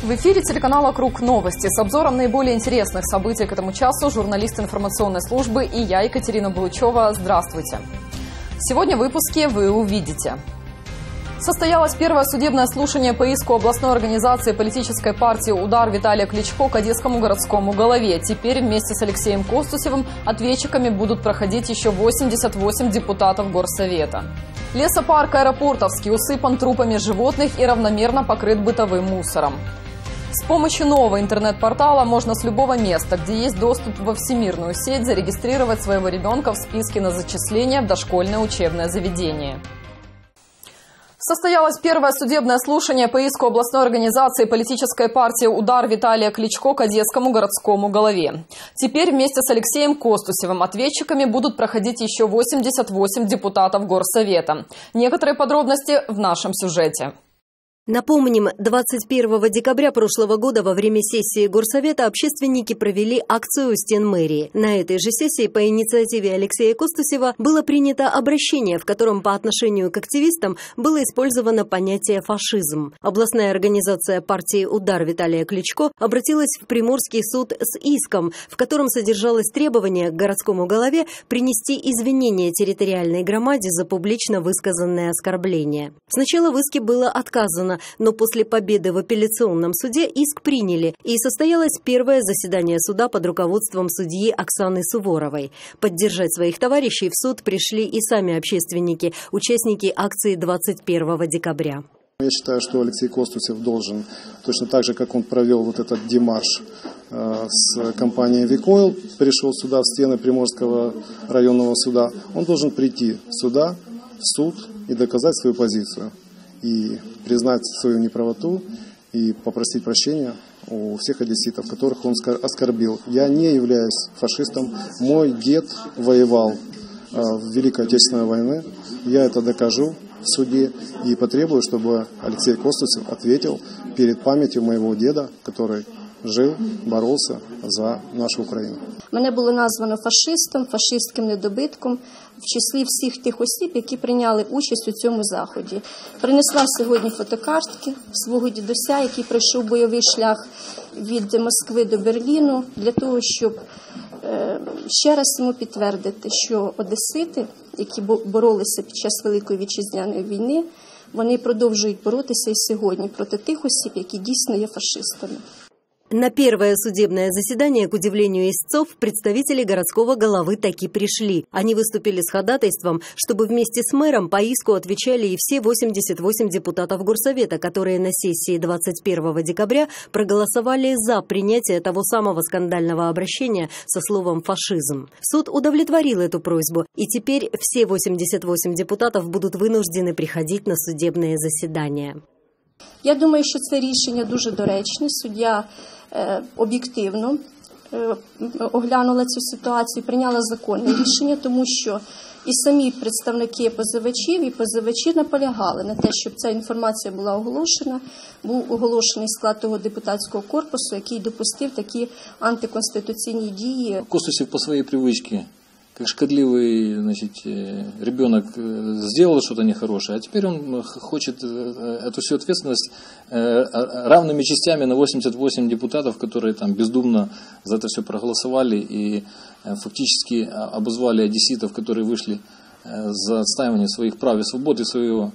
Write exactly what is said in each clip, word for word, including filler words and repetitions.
В эфире телеканала «Круг новости» с обзором наиболее интересных событий к этому часу журналист информационной службы и я, Екатерина Булычева. Здравствуйте. Сегодня в выпуске вы увидите. Состоялось первое судебное слушание по иску областной организации политической партии «Удар» Виталия Кличко к одесскому городскому голове. Теперь вместе с Алексеем Костусевым ответчиками будут проходить еще восемьдесят восемь депутатов Горсовета. Лесопарк Аэропортовский усыпан трупами животных и равномерно покрыт бытовым мусором. С помощью нового интернет-портала можно с любого места, где есть доступ во всемирную сеть, зарегистрировать своего ребенка в списке на зачисление в дошкольное учебное заведение. Состоялось первое судебное слушание по иску областной организации политической партии «Удар» Виталия Кличко к одесскому городскому голове. Теперь вместе с Алексеем Костусевым ответчиками будут проходить еще восемьдесят восемь депутатов Горсовета. Некоторые подробности в нашем сюжете. Напомним, двадцать первого декабря прошлого года во время сессии Горсовета общественники провели акцию у стен мэрии. На этой же сессии по инициативе Алексея Костусева было принято обращение, в котором по отношению к активистам было использовано понятие «фашизм». Областная организация партии «Удар» Виталия Кличко обратилась в Приморский суд с иском, в котором содержалось требование к городскому голове принести извинения территориальной громаде за публично высказанное оскорбление. Сначала в иске было отказано, но после победы в апелляционном суде иск приняли, и состоялось первое заседание суда под руководством судьи Оксаны Суворовой. Поддержать своих товарищей в суд пришли и сами общественники, участники акции двадцать первого декабря. Я считаю, что Алексей Костусев должен, точно так же, как он провел вот этот демарш э, с компанией «Викойл», пришел сюда в стены Приморского районного суда, он должен прийти сюда, в суд и доказать свою позицию. И признать свою неправоту и попросить прощения у всех одесситов, которых он оскорбил. Я не являюсь фашистом. Мой дед воевал в Великой Отечественной войне. Я это докажу в суде и потребую, чтобы Алексей Костусев ответил перед памятью моего деда, который жив, боровся за нашу Україну. Мене було названо фашистом, фашистським недобитком в числі всіх тих осіб, які прийняли участь у цьому заході. Принесла сьогодні фотокартки свого дідуся, який пройшов бойовий шлях від Москви до Берліну, для того, щоб е, ще раз йому підтвердити, що одесити, які боролися під час Великої Вітчизняної війни, вони продовжують боротися і сьогодні проти тих осіб, які дійсно є фашистами. На первое судебное заседание, к удивлению истцов, представители городского головы таки пришли. Они выступили с ходатайством, чтобы вместе с мэром по иску отвечали и все восемьдесят восемь депутатов Горсовета, которые на сессии двадцать первого декабря проголосовали за принятие того самого скандального обращения со словом «фашизм». Суд удовлетворил эту просьбу, и теперь все восемьдесят восемь депутатов будут вынуждены приходить на судебные заседания. Я думаю, що це рішення дуже доречне. Суддя е, об'єктивно е, оглянула цю ситуацію, прийняла законне рішення, тому що і самі представники позивачів, і позивачі наполягали на те, щоб ця інформація була оголошена. Був оголошений склад того депутатського корпусу, який допустив такі антиконституційні дії. Костусев по своей привычке, как шкодливый, значит, ребенок сделал что-то нехорошее, а теперь он хочет эту всю ответственность равными частями на восемьдесят восемь депутатов, которые там бездумно за это все проголосовали и фактически обозвали одесситов, которые вышли за отстаивание своих прав и свобод и своего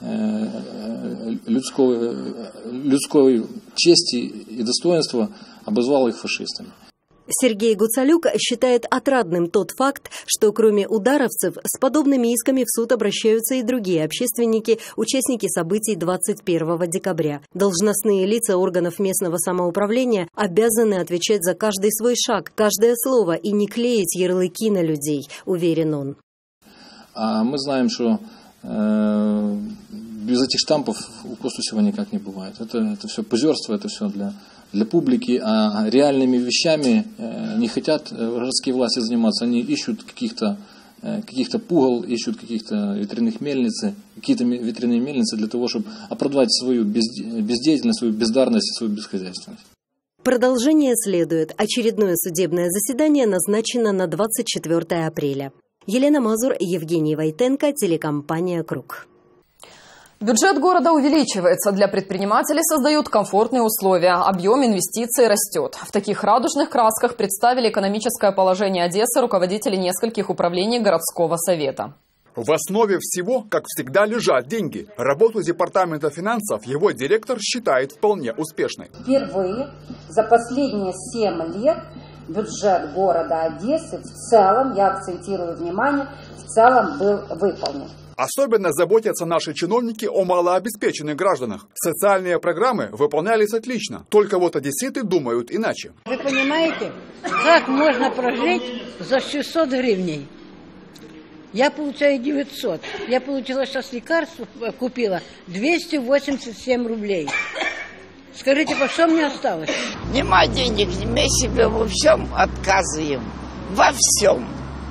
людской, людской чести и достоинства, обозвал их фашистами. Сергей Гуцалюк считает отрадным тот факт, что кроме ударовцев с подобными исками в суд обращаются и другие общественники, участники событий двадцать первого декабря. Должностные лица органов местного самоуправления обязаны отвечать за каждый свой шаг, каждое слово и не клеить ярлыки на людей, уверен он. А мы знаем, что э, без этих штампов у Костусева никак не бывает. Это, это все позерство, это все для... для публики, а реальными вещами не хотят городские власти заниматься. Они ищут каких-то каких-то пугал, ищут каких-то ветряных мельниц, какие-то ветряные мельницы для того, чтобы оправдать свою бездеятельность, свою бездарность, свою бесхозяйственность. Продолжение следует. Очередное судебное заседание назначено на двадцать четвёртое апреля. Елена Мазур, Евгений Войтенко, телекомпания «Круг». Бюджет города увеличивается. Для предпринимателей создают комфортные условия. Объем инвестиций растет. В таких радужных красках представили экономическое положение Одессы руководители нескольких управлений городского совета. В основе всего, как всегда, лежат деньги. Работу департамента финансов его директор считает вполне успешной. Впервые за последние семь лет бюджет города Одессы в целом, я акцентирую внимание, в целом был выполнен. Особенно заботятся наши чиновники о малообеспеченных гражданах. Социальные программы выполнялись отлично. Только вот одесситы думают иначе. Вы понимаете, как можно прожить за шестьсот гривен? Я получаю девятьсот. Я получила сейчас лекарство, купила двести восемьдесят семь рублей. Скажите, по что мне осталось? Нема денег, мы себе во всем отказываем. Во всем.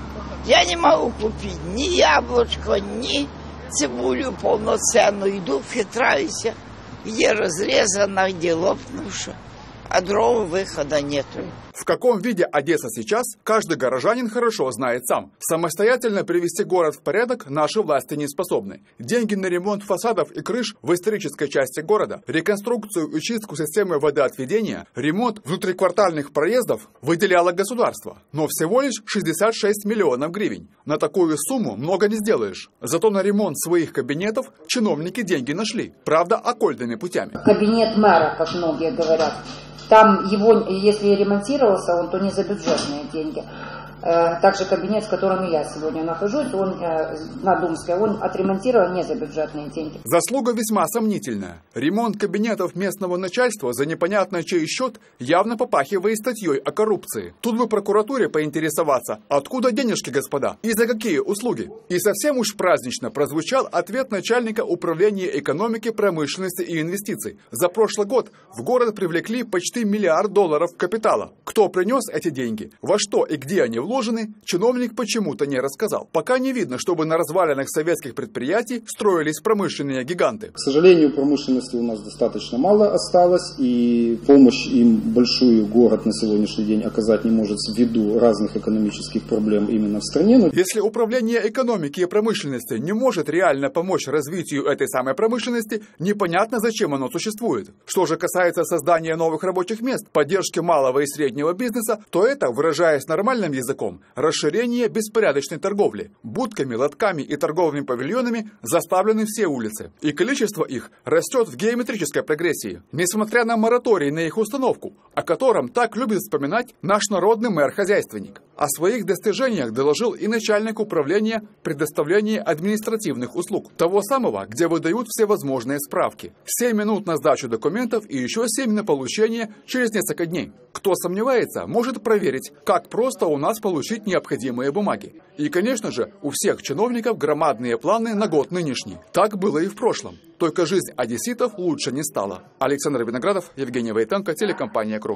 Я не могу купить ни яблочко, ни цибулю полноценную. Иду, хитраюсь, где разрезано, где лопнувшее. А дрова выхода нету. В каком виде Одесса сейчас, каждый горожанин хорошо знает сам. Самостоятельно привести город в порядок наши власти не способны. Деньги на ремонт фасадов и крыш в исторической части города, реконструкцию и чистку системы водоотведения, ремонт внутриквартальных проездов выделяло государство. Но всего лишь шестьдесят шесть миллионов гривен. На такую сумму много не сделаешь. Зато на ремонт своих кабинетов чиновники деньги нашли. Правда, окольными путями. Кабинет мэра, как многие говорят. Там его, если ремонтировался он, то не за бюджетные деньги. Также кабинет, в котором я сегодня нахожусь, он на Думской, он отремонтирован не за бюджетные деньги. Заслуга весьма сомнительная. Ремонт кабинетов местного начальства за непонятно чей счет явно попахивает статьей о коррупции. Тут бы прокуратуре поинтересоваться, откуда денежки, господа, и за какие услуги. И совсем уж празднично прозвучал ответ начальника управления экономики, промышленности и инвестиций. За прошлый год в город привлекли почти миллиард долларов капитала. Кто принес эти деньги, во что и где они вложены, чиновник почему-то не рассказал. Пока не видно, чтобы на развалинах советских предприятий строились промышленные гиганты. К сожалению, промышленности у нас достаточно мало осталось, и помощь им большую город на сегодняшний день оказать не может ввиду разных экономических проблем именно в стране. Но... Если управление экономики и промышленности не может реально помочь развитию этой самой промышленности, непонятно, зачем оно существует. Что же касается создания новых рабочих мест, поддержки малого и среднего бизнеса, то это, выражаясь нормальным языком, расширение беспорядочной торговли. Будками, лотками и торговыми павильонами заставлены все улицы. И количество их растет в геометрической прогрессии. Несмотря на мораторий на их установку, о котором так любит вспоминать наш народный мэр-хозяйственник. О своих достижениях доложил и начальник управления предоставления административных услуг. Того самого, где выдают всевозможные справки. семь минут на сдачу документов и еще семь на получение через несколько дней. Кто сомневается, может проверить, как просто у нас получить необходимые бумаги. И, конечно же, у всех чиновников громадные планы на год нынешний. Так было и в прошлом. Только жизнь одесситов лучше не стала. Александр Виноградов, Евгений Войтенко, телекомпания «Круг».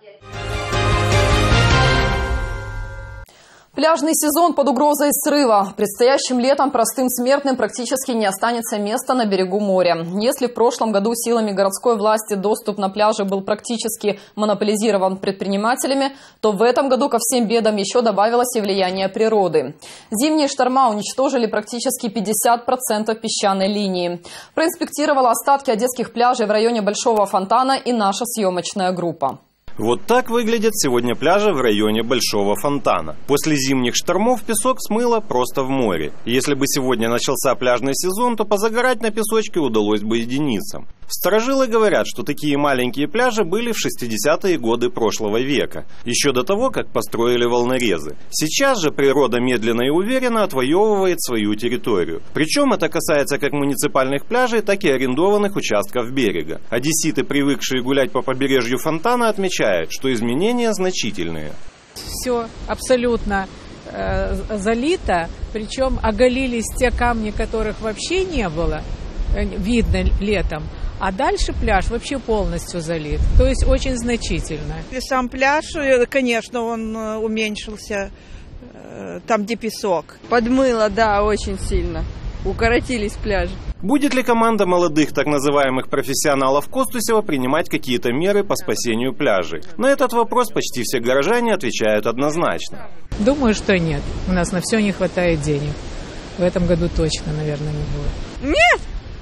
Пляжный сезон под угрозой срыва. Предстоящим летом простым смертным практически не останется места на берегу моря. Если в прошлом году силами городской власти доступ на пляжи был практически монополизирован предпринимателями, то в этом году ко всем бедам еще добавилось и влияние природы. Зимние шторма уничтожили практически пятьдесят процентов песчаной линии. Проинспектировала остатки одесских пляжей в районе Большого Фонтана и наша съемочная группа. Вот так выглядят сегодня пляжи в районе Большого Фонтана. После зимних штормов песок смыло просто в море. Если бы сегодня начался пляжный сезон, то позагорать на песочке удалось бы единицам. Старожилы говорят, что такие маленькие пляжи были в шестидесятые годы прошлого века, еще до того, как построили волнорезы. Сейчас же природа медленно и уверенно отвоевывает свою территорию. Причем это касается как муниципальных пляжей, так и арендованных участков берега. Одесситы, привыкшие гулять по побережью Фонтана, отмечают, что изменения значительные. Все абсолютно э, залито, причем оголились те камни, которых вообще не было, э, видно летом. А дальше пляж вообще полностью залит, то есть очень значительно. И сам пляж, конечно, он уменьшился, там где песок. Подмыло, да, очень сильно. Укоротились пляжи. Будет ли команда молодых так называемых профессионалов Костусева принимать какие-то меры по спасению пляжей? На этот вопрос почти все горожане отвечают однозначно. Думаю, что нет. У нас на все не хватает денег. В этом году точно, наверное, не будет. Нет!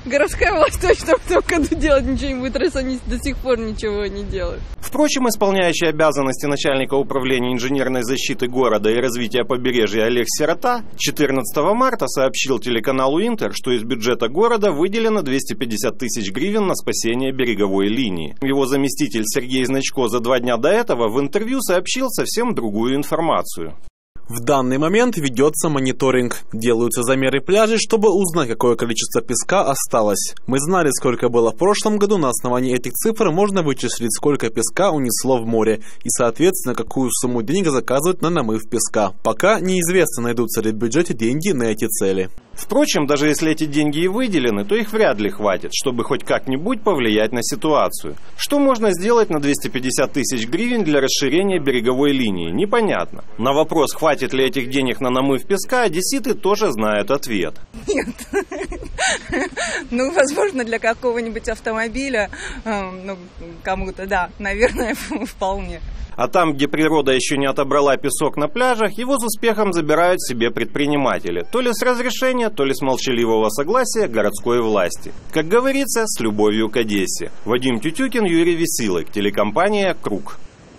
Городская власть точно в этом году делать ничего не будет, раз они до сих пор ничего не делают. Впрочем, исполняющий обязанности начальника управления инженерной защиты города и развития побережья Олег Сирота четырнадцатого марта сообщил телеканалу «Интер», что из бюджета города выделено двести пятьдесят тысяч гривен на спасение береговой линии. Его заместитель Сергей Значко за два дня до этого в интервью сообщил совсем другую информацию. В данный момент ведется мониторинг. Делаются замеры пляжей, чтобы узнать, какое количество песка осталось. Мы знали, сколько было в прошлом году. На основании этих цифр можно вычислить, сколько песка унесло в море и, соответственно, какую сумму денег заказывать на намыв песка. Пока неизвестно, найдутся ли в бюджете деньги на эти цели. Впрочем, даже если эти деньги и выделены, то их вряд ли хватит, чтобы хоть как-нибудь повлиять на ситуацию. Что можно сделать на двести пятьдесят тысяч гривен для расширения береговой линии, непонятно. На вопрос, хватит ли этих денег на намыв песка, одесситы тоже знают ответ. Нет. Ну, возможно, для какого-нибудь автомобиля, ну, кому-то, да, наверное, вполне. А там, где природа еще не отобрала песок на пляжах, его с успехом забирают себе предприниматели. То ли с разрешения, то ли с молчаливого согласия городской власти. Как говорится, с любовью к Одессе. Вадим Тютюкин, Юрий Весилык, телекомпания «Круг».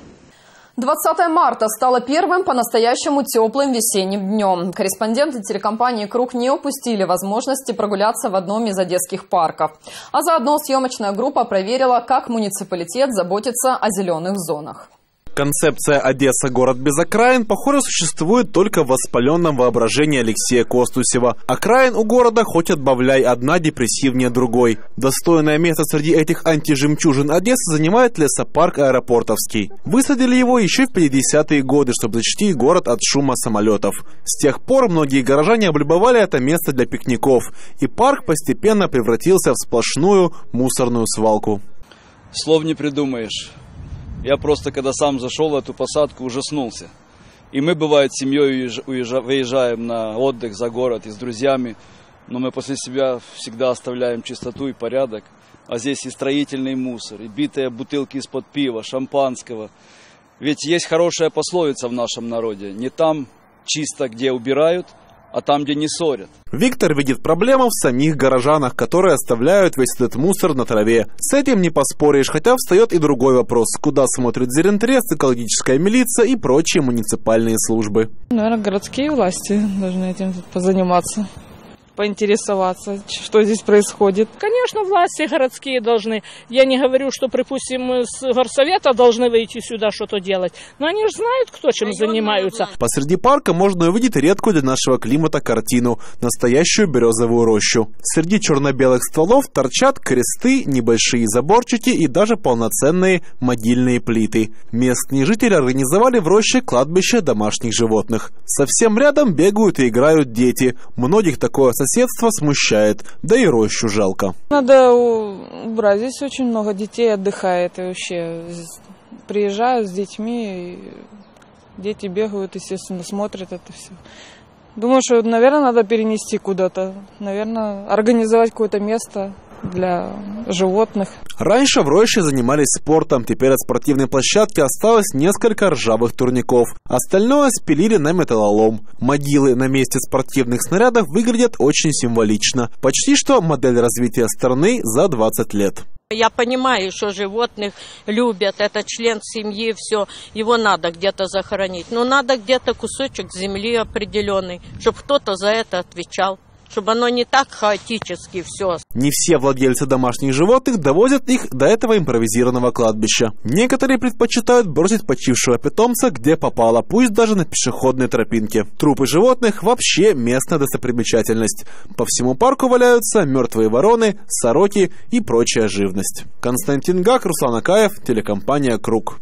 двадцатое марта стало первым по-настоящему теплым весенним днем. Корреспонденты телекомпании «Круг» не упустили возможности прогуляться в одном из одесских парков. А заодно съемочная группа проверила, как муниципалитет заботится о зеленых зонах. Концепция «Одесса – город без окраин», похоже, существует только в воспаленном воображении Алексея Костусева. Окраин у города хоть отбавляй, одна депрессивнее другой. Достойное место среди этих антижемчужин Одессы занимает лесопарк Аэропортовский. Высадили его еще в пятидесятые годы, чтобы защитить город от шума самолетов. С тех пор многие горожане облюбовали это место для пикников, и парк постепенно превратился в сплошную мусорную свалку. Слов не придумаешь. Я просто, когда сам зашел в эту посадку, ужаснулся. И мы, бывает, с семьей выезжаем на отдых за город и с друзьями, но мы после себя всегда оставляем чистоту и порядок. А здесь и строительный мусор, и битые бутылки из-под пива, шампанского. Ведь есть хорошая пословица в нашем народе: не там чисто, где убирают, а там, где не ссорят. Виктор видит проблему в самих горожанах, которые оставляют весь этот мусор на траве. С этим не поспоришь, хотя встает и другой вопрос: куда смотрит Зелентрест, экологическая милиция и прочие муниципальные службы. Наверное, городские власти должны этим позаниматься, поинтересоваться, что здесь происходит. Конечно, власти городские должны. Я не говорю, что, припустим, с горсовета должны выйти сюда что-то делать. Но они же знают, кто чем занимаются. Посреди парка можно увидеть редкую для нашего климата картину – настоящую березовую рощу. Среди черно-белых стволов торчат кресты, небольшие заборчики и даже полноценные могильные плиты. Местные жители организовали в роще кладбище домашних животных. Совсем рядом бегают и играют дети. Многих такое соседство смущает, да и рощу жалко. Надо убрать. Здесь очень много детей отдыхает и вообще приезжают с детьми, и дети бегают, естественно, смотрят это все. Думаю, что, наверное, надо перенести куда-то, наверное, организовать какое-то место для животных. Раньше в роще занимались спортом, теперь от спортивной площадки осталось несколько ржавых турников. Остальное спилили на металлолом. Могилы на месте спортивных снарядов выглядят очень символично. Почти что модель развития страны за двадцать лет. Я понимаю, что животных любят, это член семьи, все, его надо где-то захоронить. Но надо где-то кусочек земли определенный, чтобы кто-то за это отвечал. Чтобы оно не так хаотически все. Не все владельцы домашних животных довозят их до этого импровизированного кладбища. Некоторые предпочитают бросить почившего питомца где попало, пусть даже на пешеходной тропинке. Трупы животных вообще местная достопримечательность. По всему парку валяются мертвые вороны, сороки и прочая живность. Константин Гак, Руслан Акаев, телекомпания «Круг».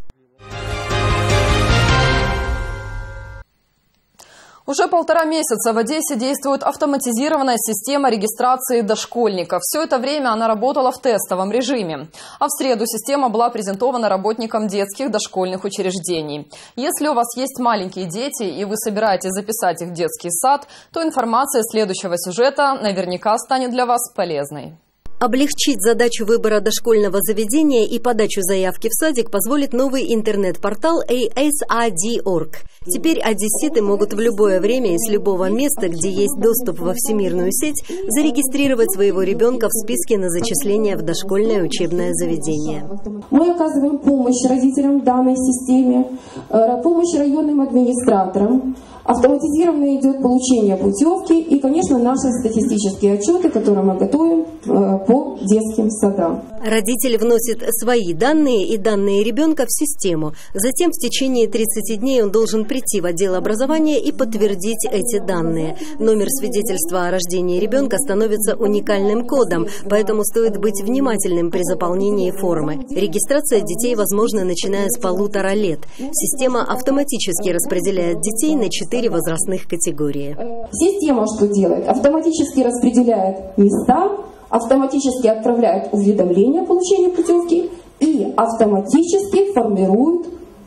Уже полтора месяца в Одессе действует автоматизированная система регистрации дошкольников. Все это время она работала в тестовом режиме. А в среду система была презентована работникам детских дошкольных учреждений. Если у вас есть маленькие дети и вы собираетесь записать их в детский сад, то информация следующего сюжета наверняка станет для вас полезной. Облегчить задачу выбора дошкольного заведения и подачу заявки в садик позволит новый интернет-портал эй эс эй ди точка орг. Теперь одесситы могут в любое время и с любого места, где есть доступ во всемирную сеть, зарегистрировать своего ребенка в списке на зачисление в дошкольное учебное заведение. Мы оказываем помощь родителям в данной системе, помощь районным администраторам. Автоматизированно идет получение путевки и, конечно, наши статистические отчеты, которые мы готовим по детским садам. Родитель вносит свои данные и данные ребенка в систему. Затем в течение тридцати дней он должен прийти в отдел образования и подтвердить эти данные. Номер свидетельства о рождении ребенка становится уникальным кодом, поэтому стоит быть внимательным при заполнении формы. Регистрация детей возможна, начиная с полутора лет. Система автоматически распределяет детей на четыре возрастных категории. Система что делает? Автоматически распределяет места, автоматически отправляет уведомления о получении путевки и автоматически формирует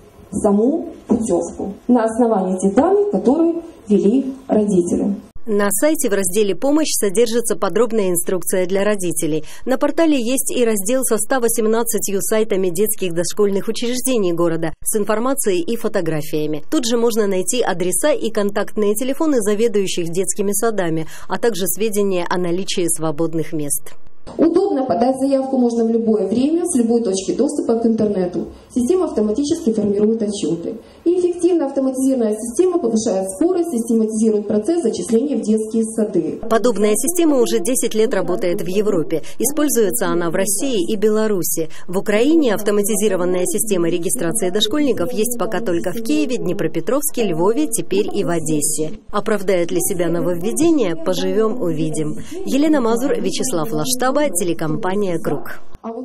саму путевку на основании тех данных, которые ввели родители. На сайте в разделе «Помощь» содержится подробная инструкция для родителей. На портале есть и раздел со ста восемнадцатью сайтами детских дошкольных учреждений города с информацией и фотографиями. Тут же можно найти адреса и контактные телефоны заведующих детскими садами, а также сведения о наличии свободных мест. Удобно, подать заявку можно в любое время, с любой точки доступа к интернету. Система автоматически формирует отчеты. И эффективно автоматизированная система повышает скорость, систематизирует процесс зачисления в детские сады. Подобная система уже десять лет работает в Европе. Используется она в России и Беларуси. В Украине автоматизированная система регистрации дошкольников есть пока только в Киеве, Днепропетровске, Львове, теперь и в Одессе. Оправдает ли себя нововведение? Поживем – увидим. Елена Мазур, Вячеслав Лаштаба, телекомпания «Круг».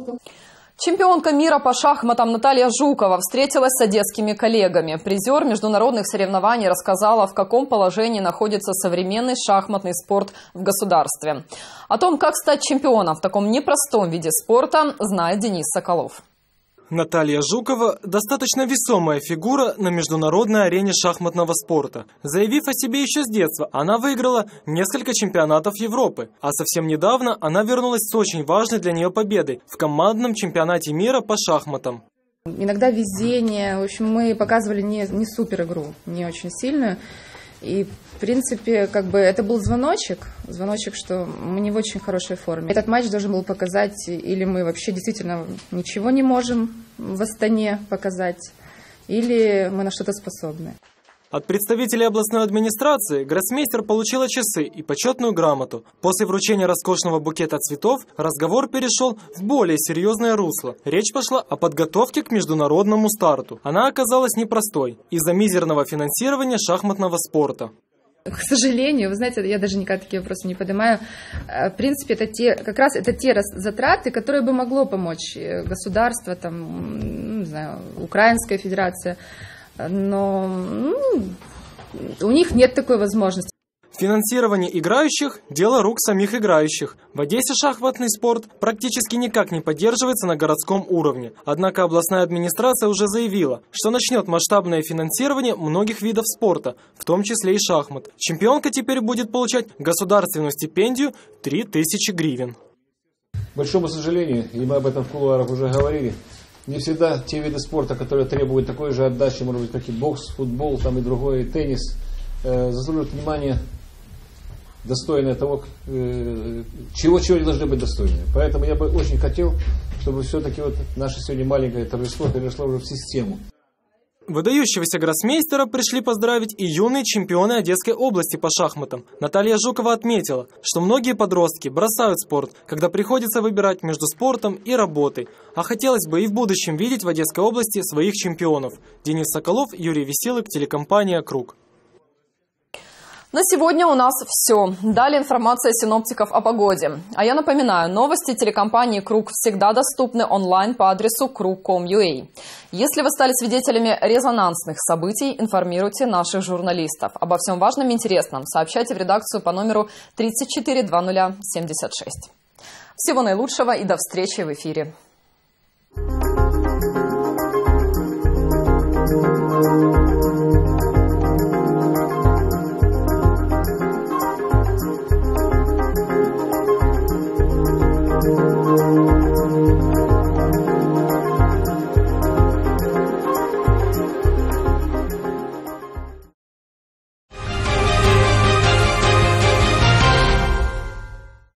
Чемпионка мира по шахматам Наталья Жукова встретилась с одесскими коллегами. Призер международных соревнований рассказала, в каком положении находится современный шахматный спорт в государстве. О том, как стать чемпионом в таком непростом виде спорта, знает Денис Соколов. Наталья Жукова – достаточно весомая фигура на международной арене шахматного спорта. Заявив о себе еще с детства, она выиграла несколько чемпионатов Европы. А совсем недавно она вернулась с очень важной для нее победой в командном чемпионате мира по шахматам. Иногда везение. В общем, мы показывали не, не супер игру, не очень сильную. И, в принципе, как бы это был звоночек, звоночек, что мы не в очень хорошей форме. Этот матч должен был показать, или мы вообще действительно ничего не можем в Астане показать, или мы на что-то способны. От представителей областной администрации гроссмейстер получила часы и почетную грамоту. После вручения роскошного букета цветов разговор перешел в более серьезное русло. Речь пошла о подготовке к международному старту. Она оказалась непростой из-за мизерного финансирования шахматного спорта. К сожалению, вы знаете, я даже никогда такие вопросы не поднимаю. В принципе, это те, как раз это те затраты, которые бы могло помочь государство, там, не знаю, Украинская федерация. Но ну, у них нет такой возможности. Финансирование играющих – дело рук самих играющих. В Одессе шахматный спорт практически никак не поддерживается на городском уровне. Однако областная администрация уже заявила, что начнет масштабное финансирование многих видов спорта, в том числе и шахмат. Чемпионка теперь будет получать государственную стипендию три тысячи гривен. К большому сожалению, и мы об этом в кулуарах уже говорили, не всегда те виды спорта, которые требуют такой же отдачи, может быть, как и бокс, футбол, там и другой, теннис, э, заслуживают внимания достойное того, э, чего, чего они должны быть достойны. Поэтому я бы очень хотел, чтобы все-таки вот наше сегодня маленькое торжество перешло уже в систему. Выдающегося гроссмейстера пришли поздравить и юные чемпионы Одесской области по шахматам. Наталья Жукова отметила, что многие подростки бросают спорт, когда приходится выбирать между спортом и работой. А хотелось бы и в будущем видеть в Одесской области своих чемпионов. Денис Соколов, Юрий Веселых, телекомпания «Круг». На сегодня у нас все. Далее информация синоптиков о погоде. А я напоминаю, новости телекомпании «Круг» всегда доступны онлайн по адресу круг точка ком точка ю а. Если вы стали свидетелями резонансных событий, информируйте наших журналистов. Обо всем важном и интересном сообщайте в редакцию по номеру тридцать четыре двадцать семьдесят шесть. Всего наилучшего и до встречи в эфире.